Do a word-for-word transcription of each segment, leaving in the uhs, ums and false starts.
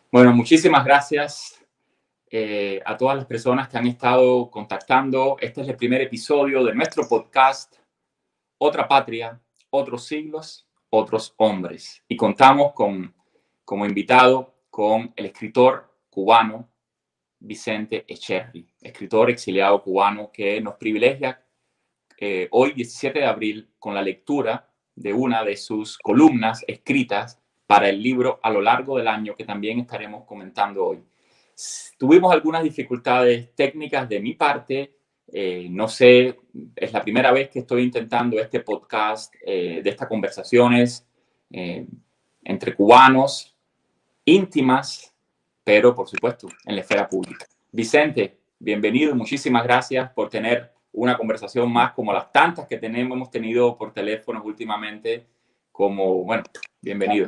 Bueno, muchísimas gracias eh, a todas las personas que han estado contactando. Este es el primer episodio de nuestro podcast, Otra Patria, Otros Siglos, Otros Hombres. Y contamos con, como invitado con el escritor cubano Vicente Eccherri, escritor exiliado cubano que nos privilegia eh, hoy, diecisiete de abril, con la lectura de una de sus columnas escritas para el libro A lo largo del año, que también estaremos comentando hoy. Tuvimos algunas dificultades técnicas de mi parte. Eh, no sé, es la primera vez que estoy intentando este podcast, eh, de estas conversaciones eh, entre cubanos, íntimas, pero por supuesto en la esfera pública. Vicente, bienvenido y muchísimas gracias por tener una conversación más como las tantas que tenemos, hemos tenido por teléfono últimamente. Como, bueno, bienvenido.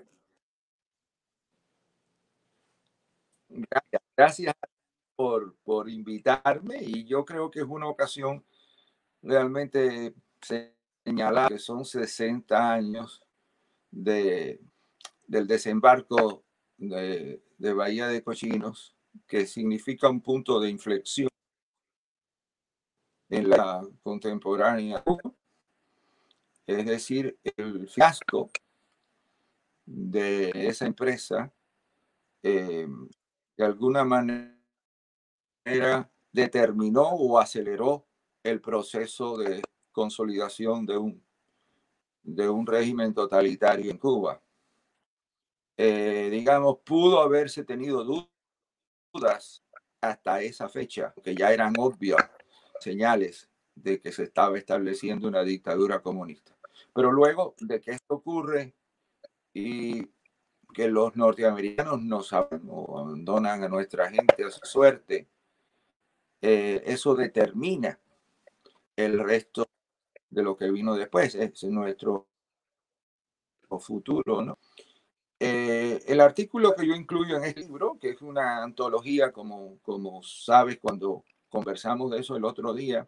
Gracias, gracias por, por invitarme, y yo creo que es una ocasión realmente señalar que son sesenta años de, del desembarco de, de Bahía de Cochinos, que significa un punto de inflexión en la contemporánea, es decir, el fiasco de esa empresa eh, de alguna manera determinó o aceleró el proceso de consolidación de un, de un régimen totalitario en Cuba. Eh, digamos, pudo haberse tenido dudas hasta esa fecha, que ya eran obvias señales de que se estaba estableciendo una dictadura comunista. Pero luego de que esto ocurre y que los norteamericanos nos abandonan a nuestra gente a su suerte, eh, eso determina el resto de lo que vino después, es nuestro futuro, ¿no? Eh, el artículo que yo incluyo en este libro, que es una antología, como, como sabes cuando conversamos de eso el otro día,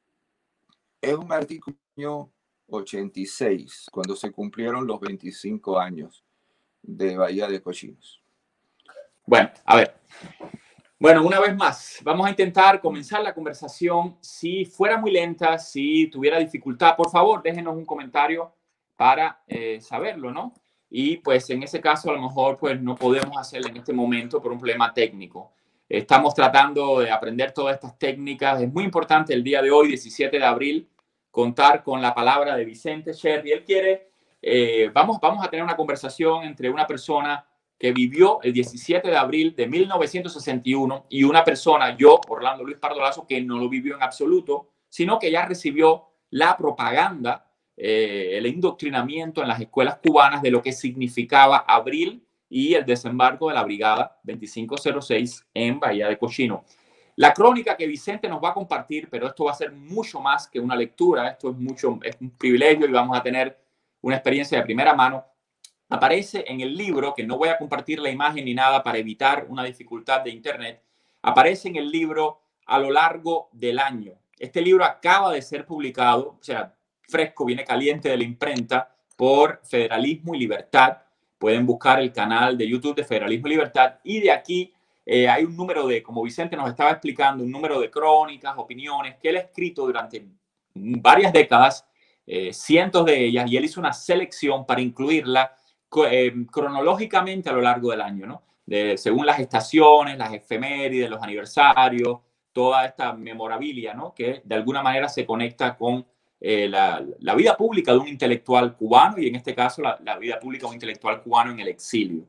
es un artículo del año ochenta y seis, cuando se cumplieron los veinticinco años de Bahía de Cochinos. Bueno, a ver. Bueno, una vez más, vamos a intentar comenzar la conversación. Si fuera muy lenta, si tuviera dificultad, por favor, déjenos un comentario para eh, saberlo, ¿no? Y pues en ese caso a lo mejor pues no podemos hacerlo en este momento por un problema técnico. Estamos tratando de aprender todas estas técnicas. Es muy importante el día de hoy, diecisiete de abril, contar con la palabra de Vicente Eccherri. Él quiere, eh, vamos, vamos a tener una conversación entre una persona que vivió el diecisiete de abril de mil novecientos sesenta y uno y una persona, yo, Orlando Luis Pardo Lazo, que no lo vivió en absoluto, sino que ya recibió la propaganda, eh, el indoctrinamiento en las escuelas cubanas de lo que significaba abril y el desembarco de la Brigada veinticinco cero seis en Bahía de Cochino. La crónica que Vicente nos va a compartir, pero esto va a ser mucho más que una lectura, esto es, mucho, es un privilegio y vamos a tener una experiencia de primera mano. Aparece en el libro, que no voy a compartir la imagen ni nada para evitar una dificultad de internet, aparece en el libro A lo largo del año. Este libro acaba de ser publicado, o sea, fresco, viene caliente de la imprenta, por Federalismo y Libertad. Pueden buscar el canal de YouTube de Federalismo y Libertad, y de aquí eh, hay un número de, como Vicente nos estaba explicando, un número de crónicas, opiniones que él ha escrito durante varias décadas, eh, cientos de ellas, y él hizo una selección para incluirla Eh, cronológicamente a lo largo del año, ¿no? De, según las estaciones, las efemérides, los aniversarios, toda esta memorabilia, ¿no? Que de alguna manera se conecta con eh, la, la vida pública de un intelectual cubano, y en este caso la, la vida pública de un intelectual cubano en el exilio.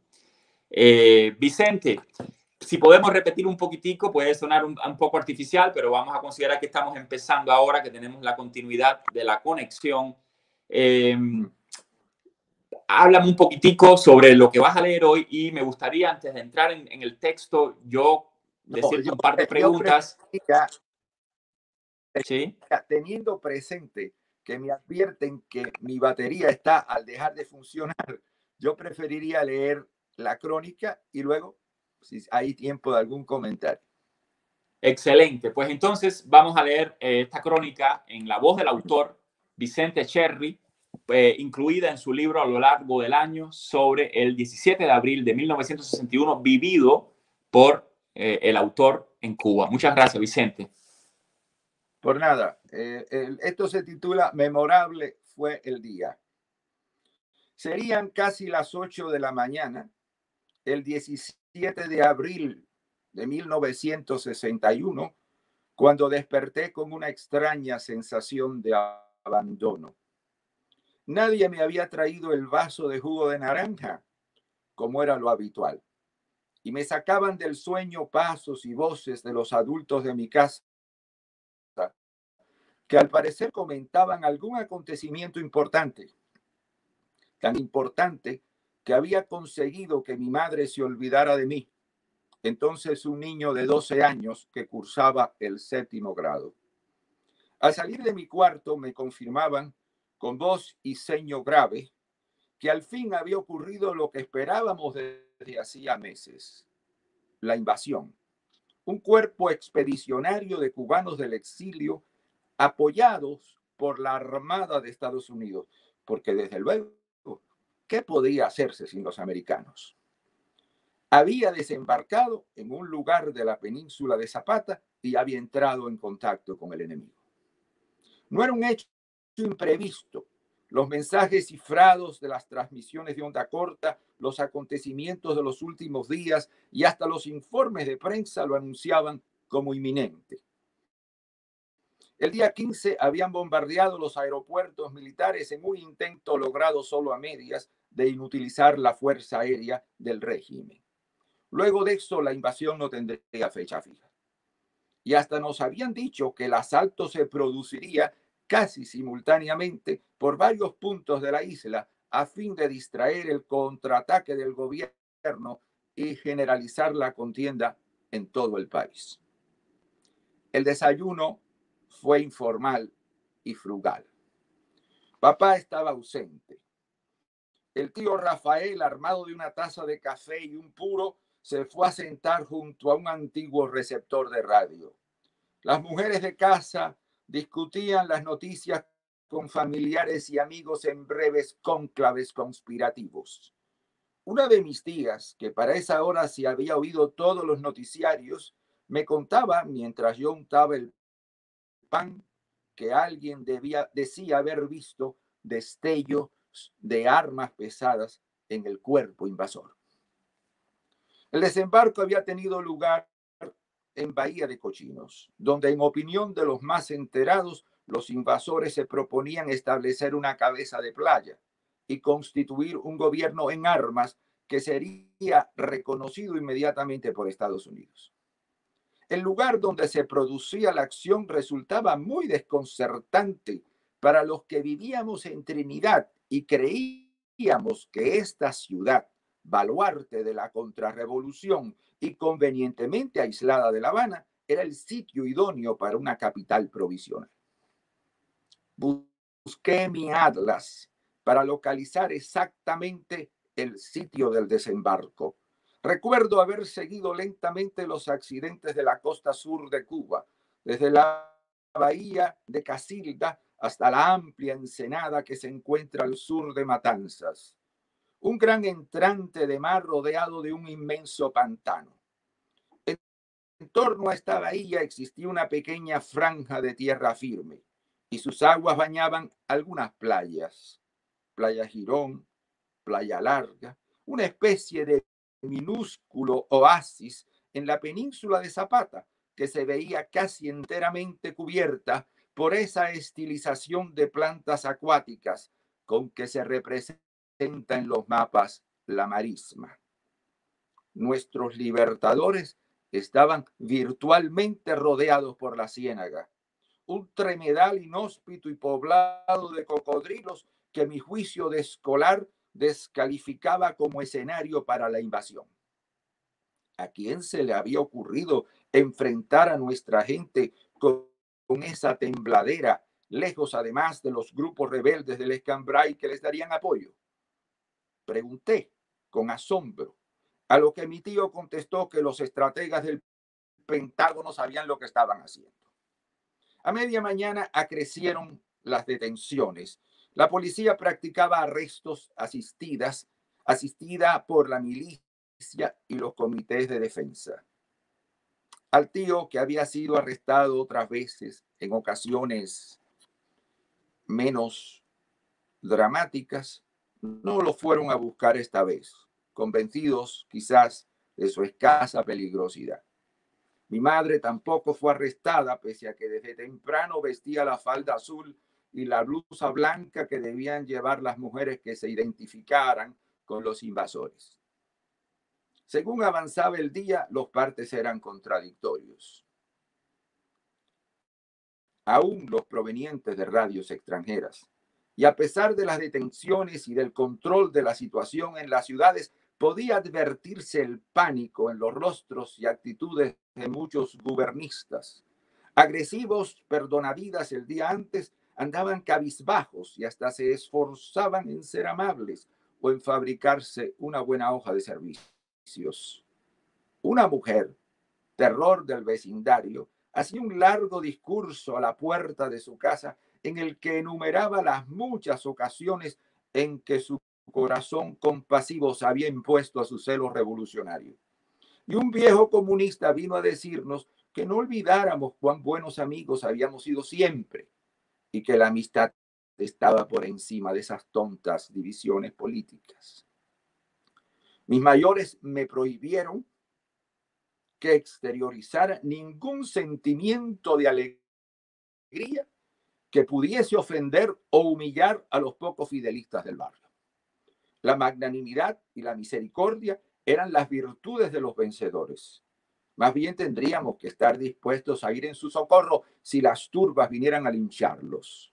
Eh, Vicente, si podemos repetir un poquitico, puede sonar un, un poco artificial, pero vamos a considerar que estamos empezando ahora, que tenemos la continuidad de la conexión. Eh, Háblame un poquitico sobre lo que vas a leer hoy, y me gustaría, antes de entrar en, en el texto, yo decirte no, yo, un par de preguntas. ¿Sí? Teniendo presente que me advierten que mi batería está al dejar de funcionar, yo preferiría leer la crónica y luego, si hay tiempo de algún comentario. Excelente. Pues entonces vamos a leer eh, esta crónica en la voz del autor, Vicente Eccherri, eh, incluida en su libro a lo largo del año sobre el diecisiete de abril de mil novecientos sesenta y uno, vivido por eh, el autor en Cuba. Muchas gracias, Vicente. Por nada. Eh, el, esto se titula Memorable fue el día. Serían casi las ocho de la mañana, el diecisiete de abril de mil novecientos sesenta y uno, cuando desperté con una extraña sensación de abandono. Nadie me había traído el vaso de jugo de naranja, como era lo habitual, y me sacaban del sueño pasos y voces de los adultos de mi casa, que al parecer comentaban algún acontecimiento importante, tan importante que había conseguido que mi madre se olvidara de mí, entonces un niño de doce años que cursaba el séptimo grado. Al salir de mi cuarto me confirmaban con voz y ceño grave que al fin había ocurrido lo que esperábamos desde hacía meses: la invasión. Un cuerpo expedicionario de cubanos del exilio apoyados por la Armada de Estados Unidos, porque desde luego, ¿qué podía hacerse sin los americanos? Había desembarcado en un lugar de la península de Zapata y había entrado en contacto con el enemigo. No era un hecho imprevisto. Los mensajes cifrados de las transmisiones de onda corta, los acontecimientos de los últimos días y hasta los informes de prensa lo anunciaban como inminente. El día quince habían bombardeado los aeropuertos militares en un intento logrado solo a medias de inutilizar la fuerza aérea del régimen. Luego de eso, la invasión no tendría fecha fija. Y hasta nos habían dicho que el asalto se produciría casi simultáneamente por varios puntos de la isla a fin de distraer el contraataque del gobierno y generalizar la contienda en todo el país. El desayuno fue informal y frugal. Papá estaba ausente. El tío Rafael, armado de una taza de café y un puro, se fue a sentar junto a un antiguo receptor de radio. Las mujeres de casa discutían las noticias con familiares y amigos en breves cónclaves conspirativos. Una de mis tías, que para esa hora se había oído todos los noticiarios, me contaba, mientras yo untaba el pan, que alguien debía, decía haber visto destellos de armas pesadas en el cuerpo invasor. El desembarco había tenido lugar en Bahía de Cochinos, donde en opinión de los más enterados, los invasores se proponían establecer una cabeza de playa y constituir un gobierno en armas que sería reconocido inmediatamente por Estados Unidos. El lugar donde se producía la acción resultaba muy desconcertante para los que vivíamos en Trinidad y creíamos que esta ciudad, baluarte de la contrarrevolución y convenientemente aislada de La Habana, era el sitio idóneo para una capital provisional. Busqué mi atlas para localizar exactamente el sitio del desembarco. Recuerdo haber seguido lentamente los accidentes de la costa sur de Cuba, desde la bahía de Casilda hasta la amplia ensenada que se encuentra al sur de Matanzas. Un gran entrante de mar rodeado de un inmenso pantano. En torno a esta bahía existía una pequeña franja de tierra firme y sus aguas bañaban algunas playas. Playa Girón, Playa Larga, una especie de minúsculo oasis en la península de Zapata que se veía casi enteramente cubierta por esa estilización de plantas acuáticas con que se representa en los mapas la marisma. Nuestros libertadores estaban virtualmente rodeados por la ciénaga, un tremedal inhóspito y poblado de cocodrilos que mi juicio de escolar descalificaba como escenario para la invasión. ¿A quién se le había ocurrido enfrentar a nuestra gente con, con esa tembladera, lejos además de los grupos rebeldes del Escambray que les darían apoyo? Pregunté con asombro, a lo que mi tío contestó que los estrategas del Pentágono sabían lo que estaban haciendo. A media mañana acrecieron las detenciones, La policía practicaba arrestos asistidas, asistida por la milicia y los comités de defensa. Al tío, que había sido arrestado otras veces en ocasiones menos dramáticas, no lo fueron a buscar esta vez, convencidos quizás de su escasa peligrosidad. Mi madre tampoco fue arrestada, pese a que desde temprano vestía la falda azul y la blusa blanca que debían llevar las mujeres que se identificaran con los invasores. Según avanzaba el día, los partes eran contradictorios. Aún los provenientes de radios extranjeras. Y a pesar de las detenciones y del control de la situación en las ciudades, podía advertirse el pánico en los rostros y actitudes de muchos gubernistas. Agresivos perdonavidas el día antes, andaban cabizbajos y hasta se esforzaban en ser amables o en fabricarse una buena hoja de servicios. Una mujer, terror del vecindario, hacía un largo discurso a la puerta de su casa en el que enumeraba las muchas ocasiones en que su corazón compasivo se había impuesto a su celo revolucionario. Y un viejo comunista vino a decirnos que no olvidáramos cuán buenos amigos habíamos sido siempre y que la amistad estaba por encima de esas tontas divisiones políticas. Mis mayores me prohibieron que exteriorizara ningún sentimiento de alegría que pudiese ofender o humillar a los pocos fidelistas del barrio. La magnanimidad y la misericordia eran las virtudes de los vencedores. Más bien tendríamos que estar dispuestos a ir en su socorro si las turbas vinieran a lincharlos.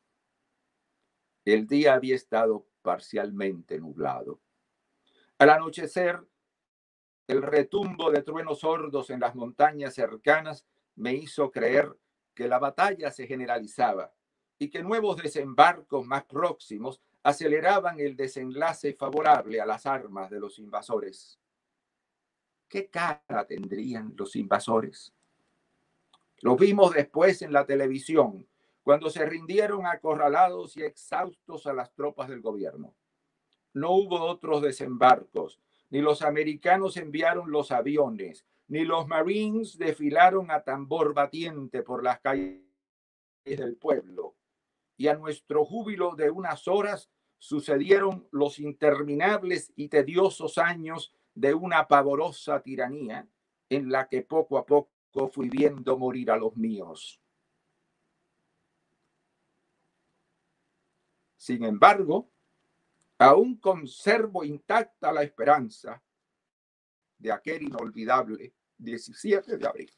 El día había estado parcialmente nublado. Al anochecer, el retumbo de truenos sordos en las montañas cercanas me hizo creer que la batalla se generalizaba y que nuevos desembarcos más próximos aceleraban el desenlace favorable a las armas de los invasores. ¿Qué cara tendrían los invasores? Lo vimos después en la televisión, cuando se rindieron acorralados y exhaustos a las tropas del gobierno. No hubo otros desembarcos, ni los americanos enviaron los aviones, ni los Marines desfilaron a tambor batiente por las calles del pueblo. Y a nuestro júbilo de unas horas sucedieron los interminables y tediosos años de una pavorosa tiranía en la que poco a poco fui viendo morir a los míos. Sin embargo, aún conservo intacta la esperanza de aquel inolvidable diecisiete de abril.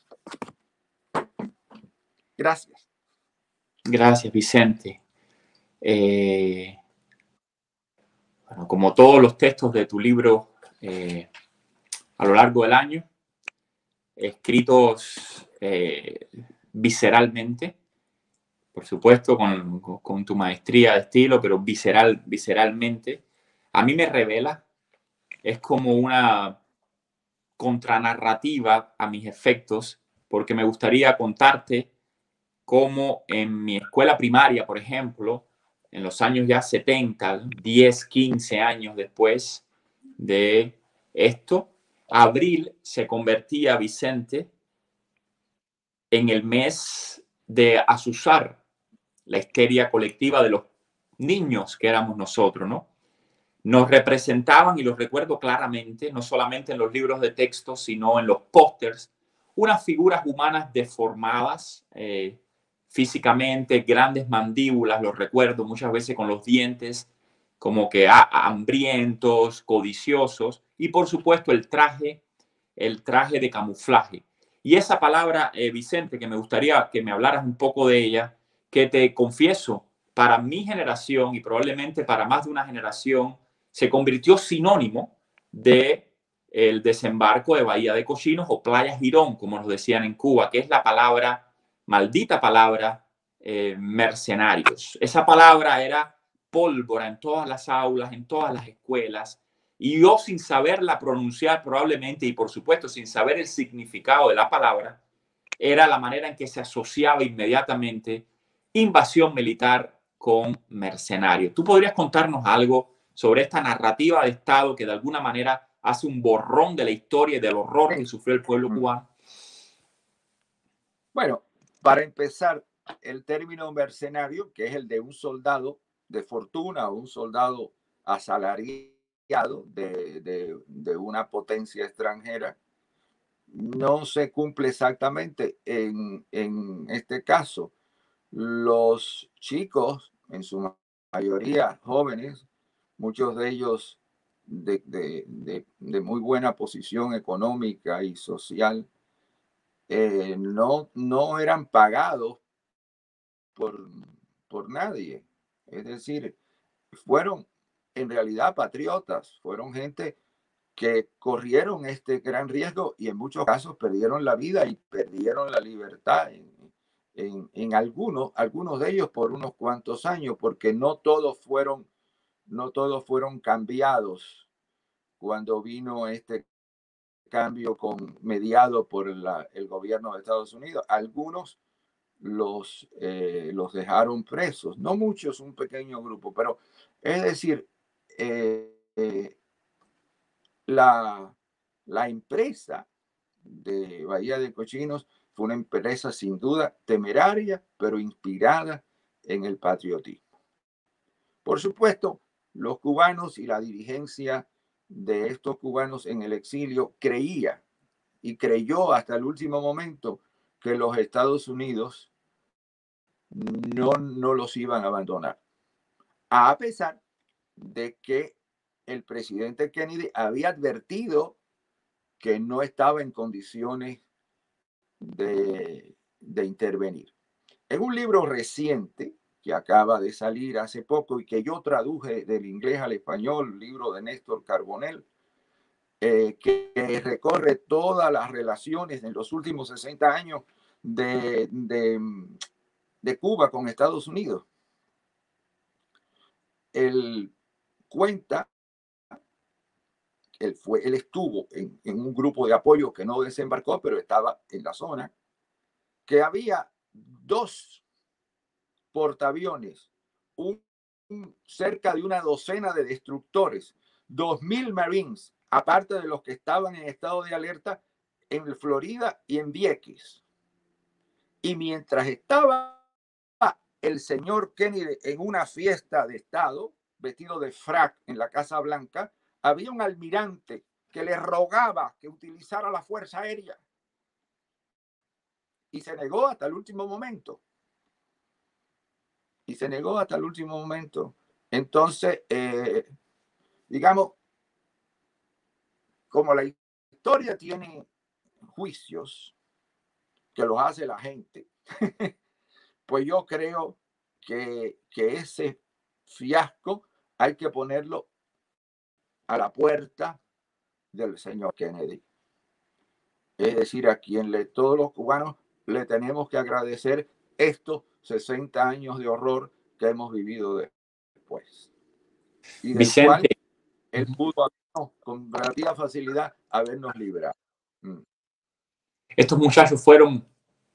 Gracias. Gracias, Vicente. Eh, bueno, como todos los textos de tu libro eh, a lo largo del año, escritos eh, visceralmente, por supuesto con, con tu maestría de estilo, pero visceral, visceralmente, a mí me revela, es como una contranarrativa a mis efectos, porque me gustaría contarte cómo en mi escuela primaria, por ejemplo, en los años ya setenta, diez, quince años después de esto, abril se convertía, Vicente, en el mes de azuzar la histeria colectiva de los niños que éramos nosotros, ¿no? Nos representaban, y los recuerdo claramente, no solamente en los libros de texto, sino en los pósters, unas figuras humanas deformadas eh, físicamente, grandes mandíbulas, los recuerdo muchas veces con los dientes como que ah, hambrientos, codiciosos, y por supuesto el traje, el traje de camuflaje. Y esa palabra, eh, Vicente, que me gustaría que me hablaras un poco de ella, que te confieso, para mi generación y probablemente para más de una generación, se convirtió sinónimo de el desembarco de Bahía de Cochinos o Playa Girón, como nos decían en Cuba, que es la palabra, maldita palabra, eh, mercenarios. Esa palabra era pólvora en todas las aulas, en todas las escuelas, y yo sin saberla pronunciar probablemente, y por supuesto sin saber el significado de la palabra, era la manera en que se asociaba inmediatamente invasión militar con mercenarios. ¿Tú podrías contarnos algo sobre esta narrativa de Estado que de alguna manera hace un borrón de la historia y del horror que sufrió el pueblo cubano? Bueno, para empezar, el término mercenario, que es el de un soldado de fortuna o un soldado asalariado de, de, de una potencia extranjera, no se cumple exactamente en, en este caso. Los chicos, en su mayoría jóvenes, muchos de ellos de, de, de, de muy buena posición económica y social, eh, no, no eran pagados por, por nadie. Es decir, fueron en realidad patriotas, fueron gente que corrieron este gran riesgo y en muchos casos perdieron la vida y perdieron la libertad en, en, en algunos, algunos de ellos por unos cuantos años, porque no todos fueron, no todos fueron cambiados cuando vino este cambio con, mediado por la, el gobierno de Estados Unidos. Algunos los, eh, los dejaron presos, no muchos, un pequeño grupo, pero es decir, eh, eh, la, la empresa de Bahía de Cochinos fue una empresa sin duda temeraria, pero inspirada en el patriotismo. Por supuesto, los cubanos y la dirigencia de estos cubanos en el exilio creía y creyó hasta el último momento que los Estados Unidos no, no los iban a abandonar, a pesar de que el presidente Kennedy había advertido que no estaba en condiciones de, de intervenir. En un libro reciente que acaba de salir hace poco y que yo traduje del inglés al español, libro de Néstor Carbonell, eh, que, que recorre todas las relaciones en los últimos sesenta años de, de, de Cuba con Estados Unidos. Él cuenta, él, fue, él estuvo en, en un grupo de apoyo que no desembarcó, pero estaba en la zona, que había dos portaaviones, un, un, cerca de una docena de destructores, dos mil Marines, aparte de los que estaban en estado de alerta en Florida y en Vieques. Y mientras estaba el señor Kennedy en una fiesta de Estado, vestido de frac en la Casa Blanca, había un almirante que le rogaba que utilizara la Fuerza Aérea. Y se negó hasta el último momento. Y se negó hasta el último momento. Entonces, eh, digamos, como la historia tiene juicios que los hace la gente, pues yo creo que, que ese fiasco hay que ponerlo a la puerta del señor Kennedy. Es decir, a quien le, todos los cubanos le tenemos que agradecer estos sesenta años de horror que hemos vivido después. Y del Vicente, cual él pudo con relativa facilidad habernos librado. Mm. Estos muchachos fueron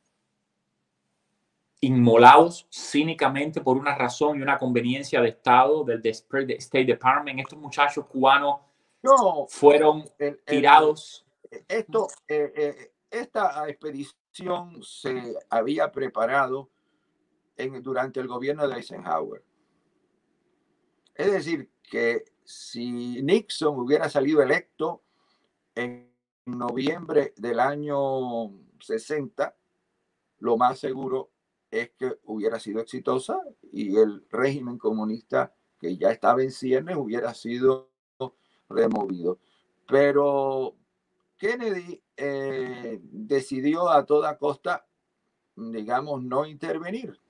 inmolados cínicamente por una razón y una conveniencia de Estado del State Department. Estos muchachos cubanos no, fueron el, el, tirados. Esto, eh, eh, esta expedición se había preparado en, durante el gobierno de Eisenhower. Es decir, que si Nixon hubiera salido electo en noviembre del año sesenta, lo más seguro es que hubiera sido exitosa y el régimen comunista que ya estaba en ciernes hubiera sido removido. Pero Kennedy eh, decidió a toda costa, digamos, no intervenir.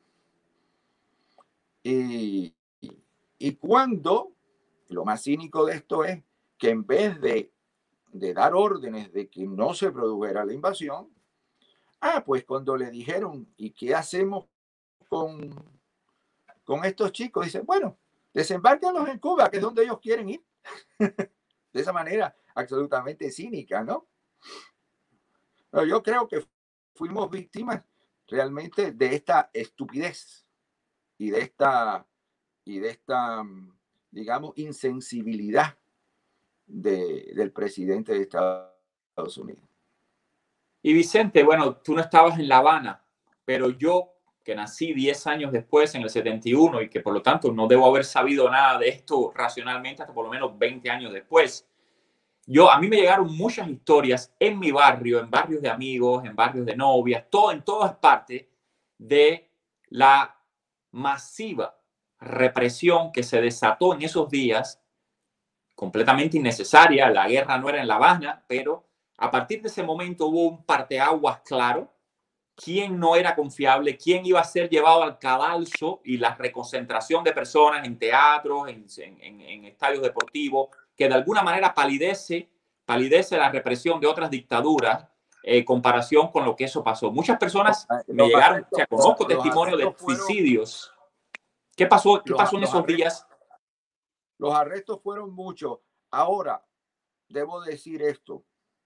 Y, y, y cuando, lo más cínico de esto es que en vez de, de dar órdenes de que no se produjera la invasión, ah, pues cuando le dijeron, ¿y qué hacemos con, con estos chicos? Dicen, bueno, desembárquenlos en Cuba, que es donde ellos quieren ir. De esa manera absolutamente cínica, ¿no? Pero yo creo que fuimos víctimas realmente de esta estupidez y de esta, y de esta digamos, insensibilidad de, del presidente de Estados Unidos. Y Vicente, bueno, tú no estabas en La Habana, pero yo, que nací diez años después, en el setenta y uno, y que por lo tanto no debo haber sabido nada de esto racionalmente hasta por lo menos veinte años después, yo, a mí me llegaron muchas historias en mi barrio, en barrios de amigos, en barrios de novias, todo, en todas partes, de la masiva represión que se desató en esos días, completamente innecesaria. La guerra no era en La Habana, pero a partir de ese momento hubo un parteaguas claro. ¿Quién no era confiable? ¿Quién iba a ser llevado al cadalso? Y la reconcentración de personas en teatros, en, en, en estadios deportivos, que de alguna manera palidece, palidece la represión de otras dictaduras en eh, comparación con lo que eso pasó. Muchas personas los, me los llegaron, arrestos, o sea, conozco los, testimonios los de suicidios. Fueron, ¿Qué pasó, qué los, pasó en los esos arrestos, días? Los arrestos fueron muchos. Ahora, debo decir esto.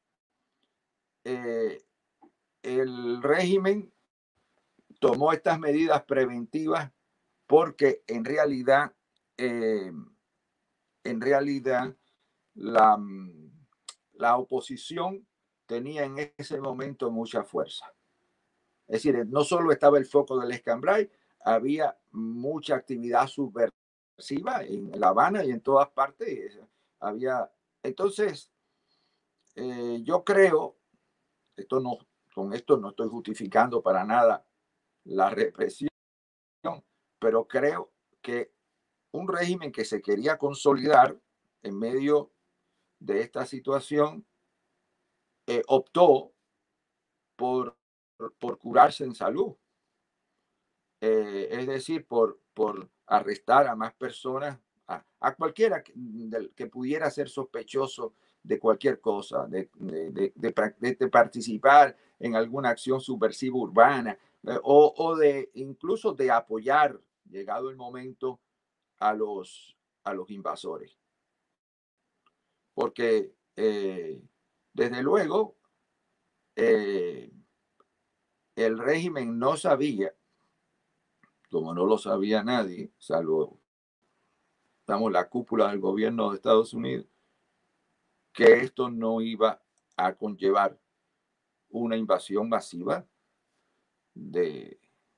Eh, el régimen tomó estas medidas preventivas porque en realidad, eh, en realidad, la, la oposición tenía en ese momento mucha fuerza. Es decir, no solo estaba el foco del escambray, había mucha actividad subversiva en La Habana y en todas partes. Había, entonces, eh, yo creo, esto no, con esto no estoy justificando para nada la represión, pero creo que un régimen que se quería consolidar en medio de esta situación eh, optó por, por curarse en salud. Eh, es decir, por, por arrestar a más personas, a, a cualquiera que, de, que pudiera ser sospechoso de cualquier cosa, de, de, de, de, de participar en alguna acción subversiva urbana eh, o, o de incluso de apoyar, llegado el momento, a los, a los invasores. Porque eh, desde luego eh, el régimen no sabía, como no lo sabía nadie, salvo estamos la cúpula del gobierno de Estados Unidos, que esto no iba a conllevar una invasión masiva de,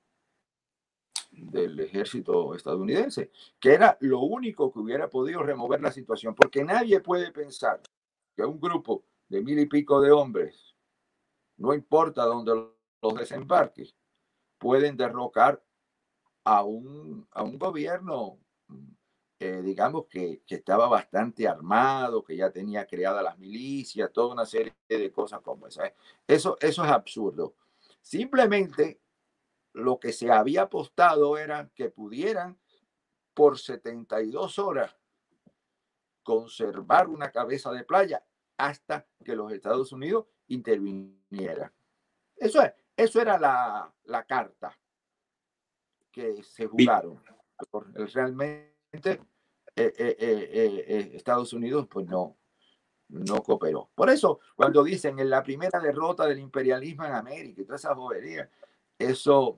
del ejército estadounidense, que era lo único que hubiera podido remover la situación, porque nadie puede pensar que un grupo de mil y pico de hombres, no importa dónde los desembarques, pueden derrocar a un, a un gobierno Eh, digamos que, que estaba bastante armado, que ya tenía creadas las milicias, toda una serie de cosas como esa. Eso, eso es absurdo. Simplemente lo que se había apostado era que pudieran por setenta y dos horas conservar una cabeza de playa hasta que los Estados Unidos intervinieran. Eso, es, eso era la, la carta que se jugaron. Realmente Eh, eh, eh, eh, Estados Unidos pues no, no cooperó. Por eso, cuando dicen en la primera derrota del imperialismo en América y toda esa bobería, eso,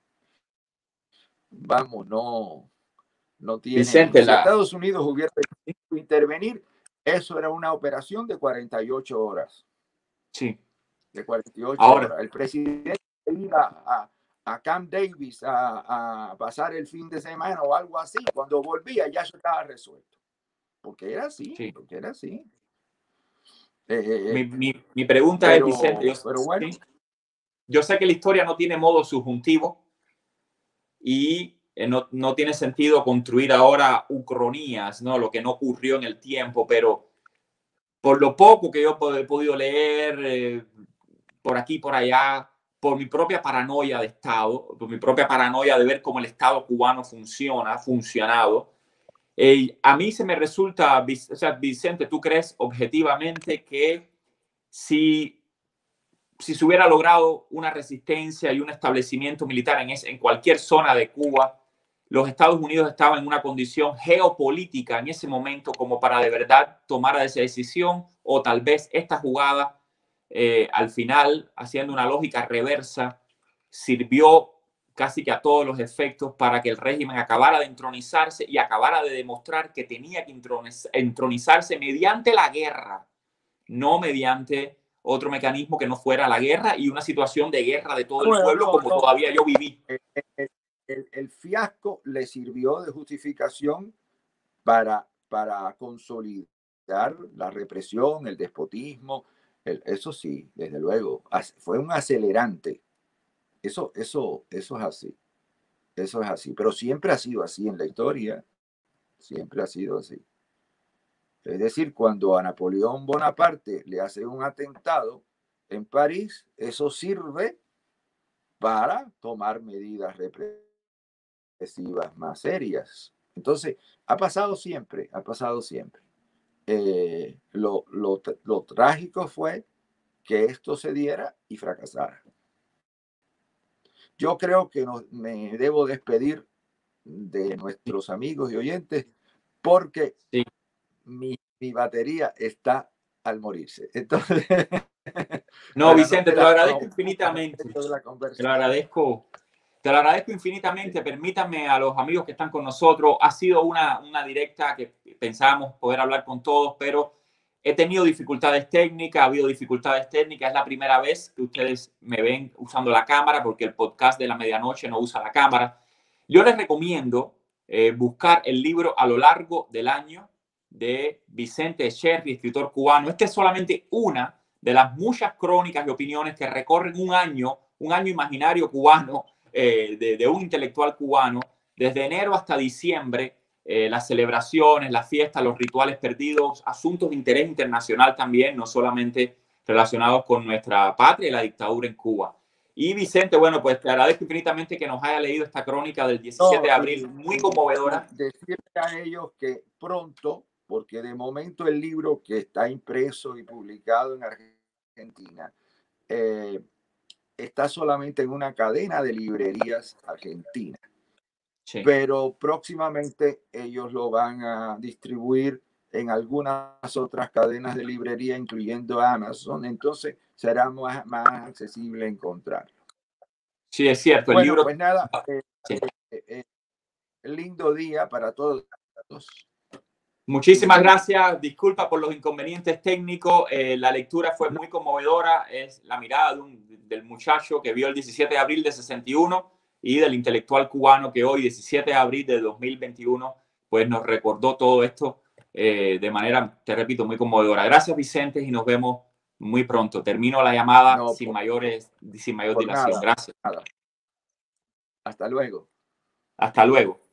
vamos, no, no tiene. Vicente, si la... Estados Unidos hubiera tenido intervenir, eso era una operación de cuarenta y ocho horas. Sí. De cuarenta y ocho Ahora, horas. El presidente iba a, a Camp Davis a, a pasar el fin de semana o algo así. Cuando volvía ya eso estaba resuelto. Porque era así, sí. porque era así. Eh, mi, mi, mi pregunta pero, es, Vicente, yo, pero bueno. ¿sí? Yo sé que la historia no tiene modo subjuntivo y eh, no, no tiene sentido construir ahora ucronías, ¿no? Lo que no ocurrió en el tiempo, pero por lo poco que yo he podido leer eh, por aquí, por allá, por mi propia paranoia de Estado, por mi propia paranoia de ver cómo el Estado cubano funciona, ha funcionado, Eh, a mí se me resulta, o sea, Vicente, ¿tú crees objetivamente que si, si se hubiera logrado una resistencia y un establecimiento militar en, ese, en cualquier zona de Cuba, los Estados Unidos estaban en una condición geopolítica en ese momento como para de verdad tomar esa decisión? O tal vez esta jugada, eh, al final, haciendo una lógica reversa, sirvió casi que a todos los efectos para que el régimen acabara de entronizarse y acabara de demostrar que tenía que entronizarse mediante la guerra, no mediante otro mecanismo que no fuera la guerra y una situación de guerra de todo el Bueno, pueblo no, como no. todavía yo viví. El, el, el, el fiasco le sirvió de justificación para, para consolidar la represión, el despotismo. El, eso sí, desde luego, fue un acelerante. Eso, eso, eso es así. Eso es así. Pero siempre ha sido así en la historia. Siempre ha sido así. Es decir, cuando a Napoleón Bonaparte le hace un atentado en París, eso sirve para tomar medidas represivas más serias. Entonces, ha pasado siempre, ha pasado siempre. Eh, lo, lo, lo trágico fue que esto se diera y fracasara. Yo creo que no, me debo despedir de nuestros amigos y oyentes porque sí. mi, mi batería está al morirse. Entonces, no, Vicente, no te lo agradezco infinitamente. De la te lo agradezco. Te lo agradezco infinitamente. Permítanme a los amigos que están con nosotros. Ha sido una, una directa que pensábamos poder hablar con todos, pero he tenido dificultades técnicas, ha habido dificultades técnicas. Es la primera vez que ustedes me ven usando la cámara porque el podcast de la medianoche no usa la cámara. Yo les recomiendo eh, buscar el libro A lo largo del año de Vicente Eccherri, escritor cubano. Esta es solamente una de las muchas crónicas y opiniones que recorren un año, un año imaginario cubano, eh, de, de un intelectual cubano, desde enero hasta diciembre. Eh, las celebraciones, las fiestas, los rituales perdidos, asuntos de interés internacional también, no solamente relacionados con nuestra patria y la dictadura en Cuba. Y Vicente, bueno, pues te agradezco infinitamente que nos haya leído esta crónica del diecisiete de abril, no, muy conmovedora. Decirle a ellos que pronto, porque de momento el libro que está impreso y publicado en Argentina eh, está solamente en una cadena de librerías argentinas. Sí. Pero próximamente ellos lo van a distribuir en algunas otras cadenas de librería, incluyendo Amazon. Entonces será más, más accesible encontrarlo. Sí, es cierto. El bueno, libro... pues nada, eh, sí. eh, eh, lindo día para todos. Muchísimas gracias. Disculpa por los inconvenientes técnicos. Eh, la lectura fue muy conmovedora. Es la mirada de un, del muchacho que vio el diecisiete de abril de sesenta y uno y del intelectual cubano que hoy, diecisiete de abril de dos mil veintiuno, pues nos recordó todo esto eh, de manera, te repito, muy conmovedora. Gracias, Vicente, y nos vemos muy pronto. Termino la llamada no, sin, por, mayores, sin mayor dilación. Nada, gracias. Nada. Hasta luego. Hasta luego.